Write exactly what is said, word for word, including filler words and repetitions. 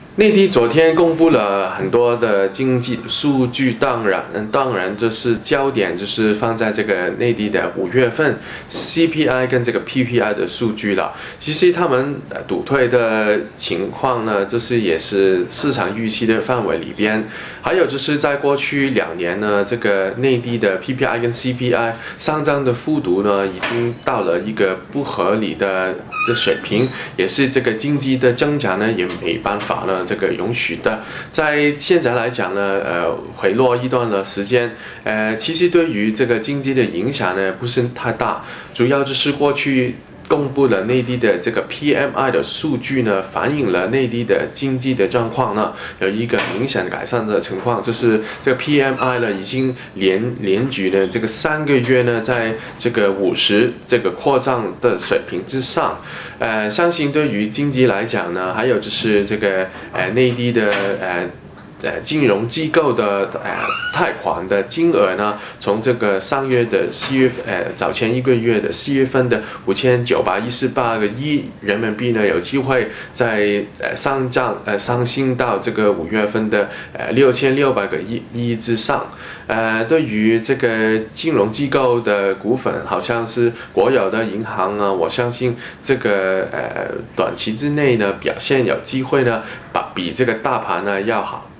内地昨天公布了很多的经济数据，当然，当然就是焦点就是放在这个内地的五月份 C P I 跟这个 P P I 的数据了。其实他们赌退的情况呢，就是也是市场预期的范围里边。还有就是在过去两年呢，这个内地的 P P I 跟 C P I 上涨的幅度呢，已经到了一个不合理的的水平，也是这个经济的增长呢，也没办法呢。这个允许的，在现在来讲呢，呃，回落一段的时间，呃，其实对于这个经济的影响呢，不是太大，主要就是过去公布了内地的这个 P M I 的数据呢，反映了内地的经济的状况呢，有一个明显改善的情况，就是这个 P M I 呢，已经连连续的这个三个月呢，在这个五十这个扩张的水平之上。呃，相信对于经济来讲呢，还有就是这个呃内地的呃。呃，金融机构的呃贷款的金额呢，从这个上月的四月呃早前一个月的四月份的五千九百一十八个亿人民币呢，有机会在呃上涨呃上升到这个五月份的呃六千六百个亿亿之上。呃，对于这个金融机构的股份，好像是国有的银行啊，我相信这个呃短期之内呢，表现有机会呢，把比这个大盘呢要好。